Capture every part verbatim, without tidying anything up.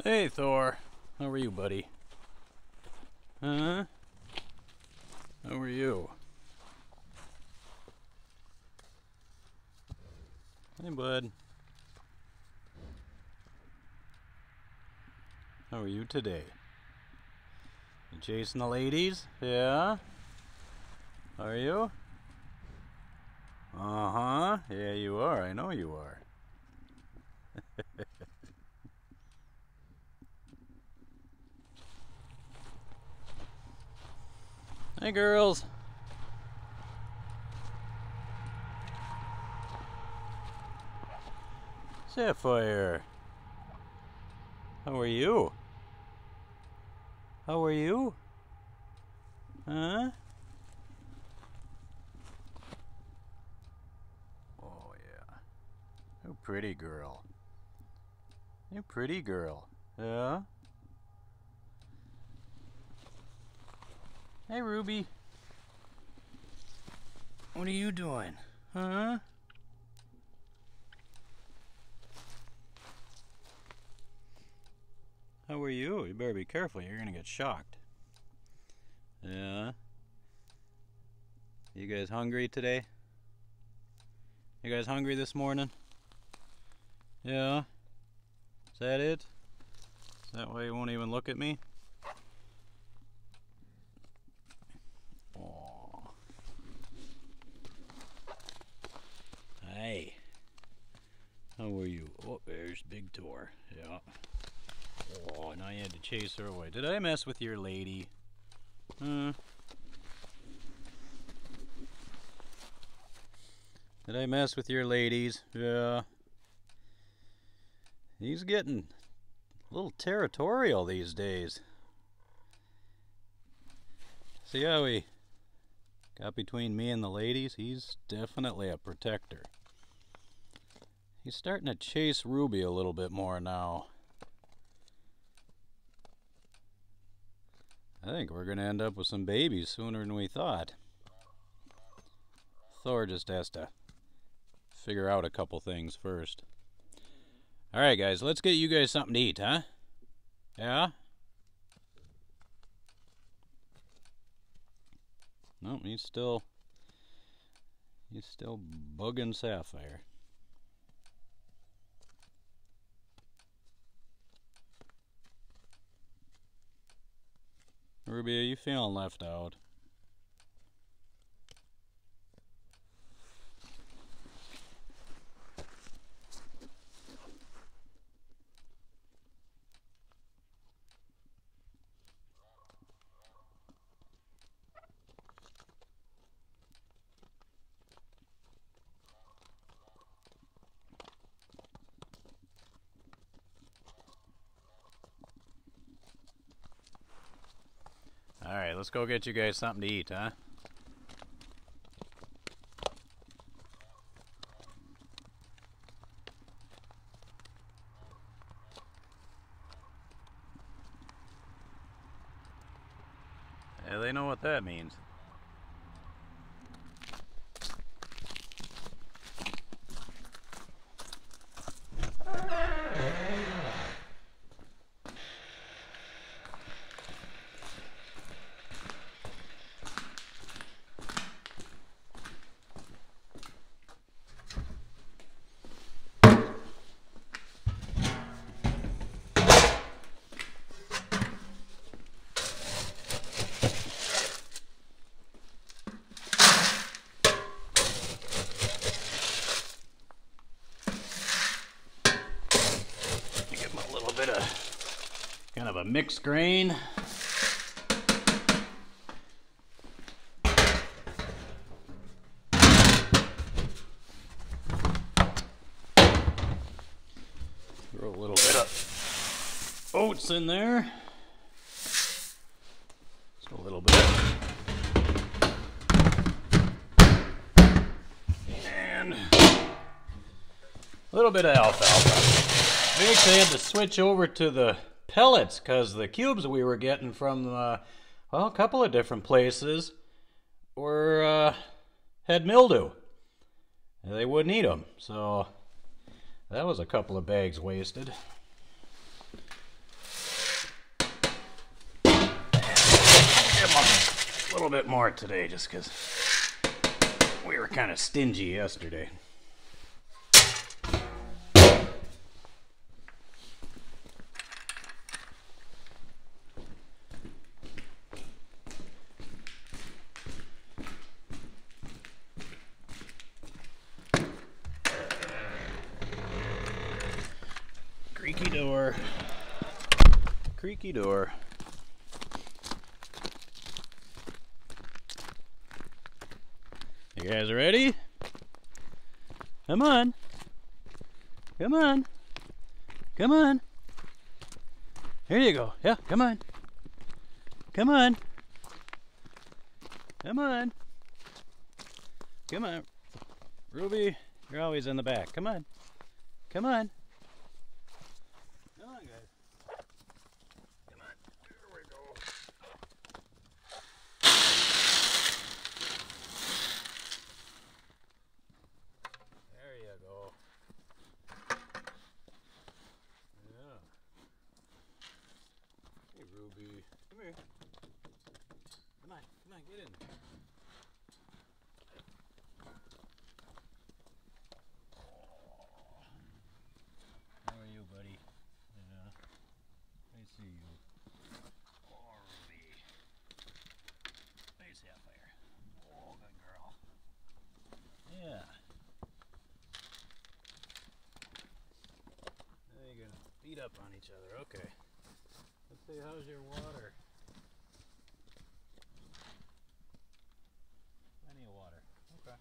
Hey, Thor. How are you, buddy? Huh? How are you? Hey, bud. How are you today? You chasing the ladies? Yeah? Are you? Uh-huh. Yeah, you are. I know you are. Hey, girls. Sapphire. How are you? How are you? Huh? Oh, yeah. You pretty girl. You pretty girl. Yeah? Hey, Ruby. What are you doing? Huh? How are you? You better be careful. You're gonna get shocked. Yeah? You guys hungry today? You guys hungry this morning? Yeah? Is that it? Is that why you won't even look at me? Oh. Hey. How are you? Oh, there's Big Thor. Yeah. Oh, now you had to chase her away. Did I mess with your lady? Huh? Did I mess with your ladies? Yeah. He's getting a little territorial these days. See how he got between me and the ladies? He's definitely a protector. He's starting to chase Ruby a little bit more now. I think we're going to end up with some babies sooner than we thought. Thor just has to figure out a couple things first. Alright guys, let's get you guys something to eat, huh? Yeah? No, he's still... He's still bugging Sapphire. Ruby, are you feeling left out? Alright, let's go get you guys something to eat, huh? Yeah, they know what that means. Kind of a mixed grain. Throw a little bit of oats in there. Just a little bit. And a little bit of alfalfa. We actually had to switch over to the pellets because the cubes we were getting from uh, well, a couple of different places were uh, had mildew. They wouldn't eat them, so that was a couple of bags wasted. little bit more today just because we were kind of stingy yesterday. Creaky door. Creaky door. You guys ready? Come on. Come on. Come on. Here you go. Yeah, come on. Come on. Come on. Come on. Ruby, you're always in the back. Come on. Come on. Come on, guys. Come on. There we go. There you go. Yeah. Hey, Ruby. Come here. Come on. Come on. Get in. How are you, buddy? Yeah. I see you. Oh, Ruby. Nice sapphire. Oh, good girl. Yeah. Now you're gonna beat up on each other. Okay. Let's see, how's your water? Plenty of water. Okay.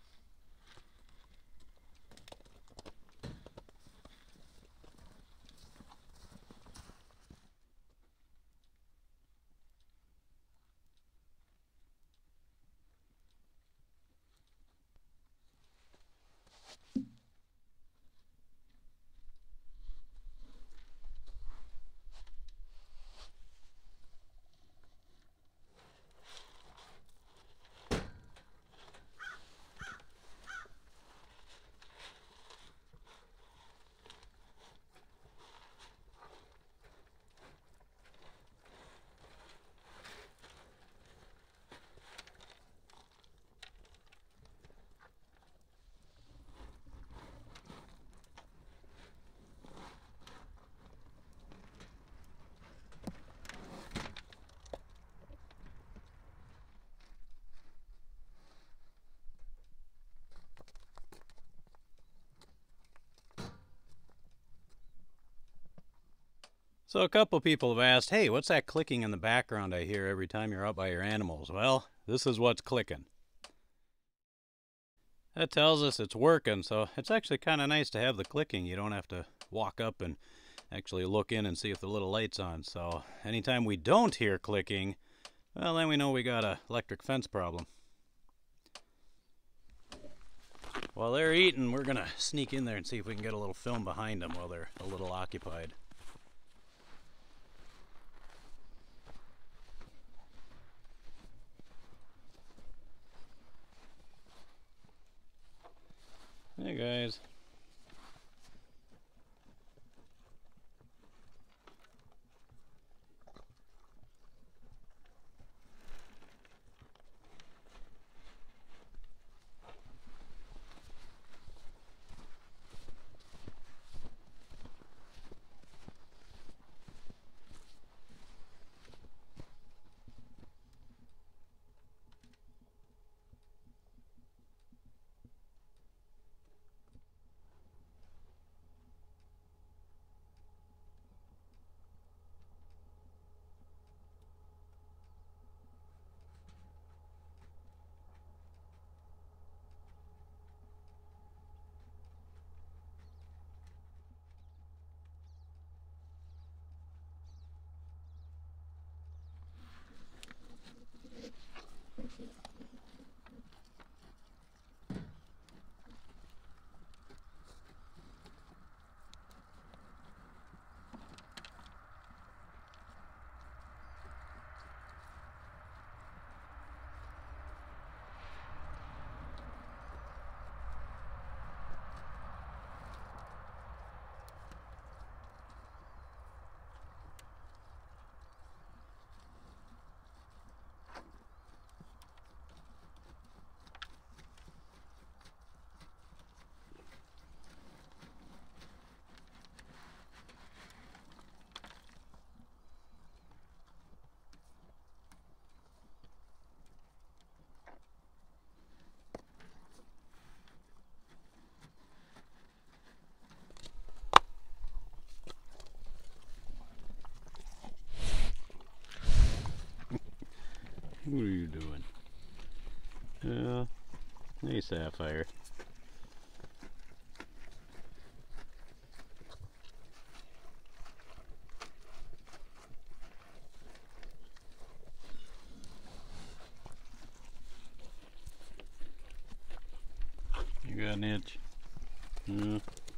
So a couple people have asked, hey, what's that clicking in the background I hear every time you're out by your animals? Well, this is what's clicking. That tells us it's working, so it's actually kind of nice to have the clicking. You don't have to walk up and actually look in and see if the little light's on. So anytime we don't hear clicking, well, then we know we got an electric fence problem. While they're eating, we're going to sneak in there and see if we can get a little film behind them while they're a little occupied. Hey guys. Hey, Sapphire. You got an itch? Hmm.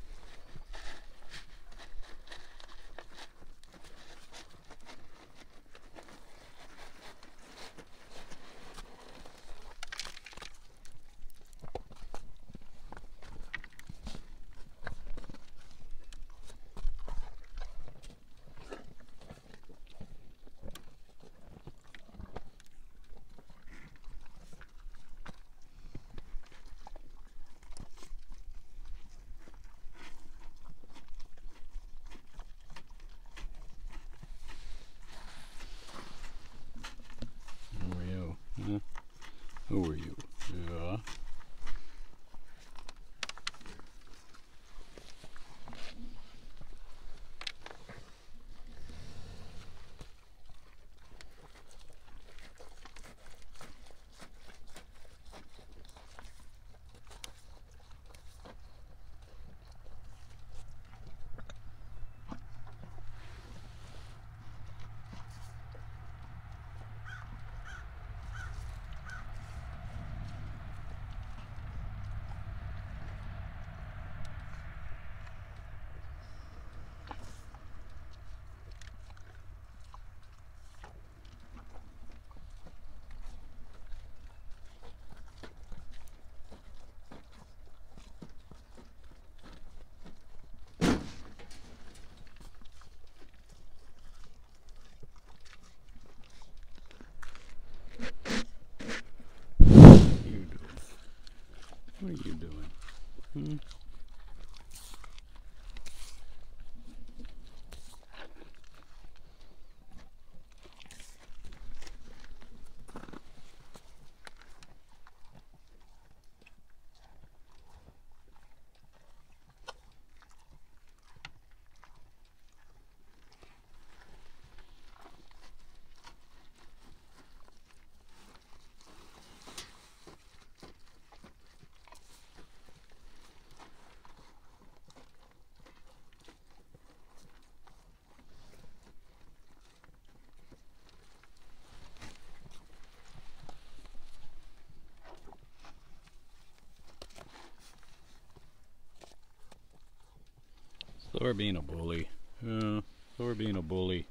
Who are you? Huh? Who are you? Yeah. What are you doing? Hmm? Thor being a bully. Uh, Thor being a bully.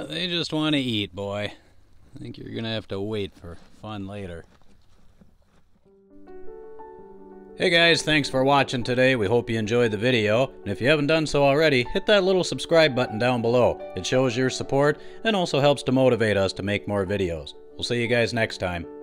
they just want to eat, boy. I think you're gonna have to wait for fun later. Hey guys, thanks for watching today. We hope you enjoyed the video. And if you haven't done so already, hit that little subscribe button down below. It shows your support and also helps to motivate us to make more videos. We'll see you guys next time.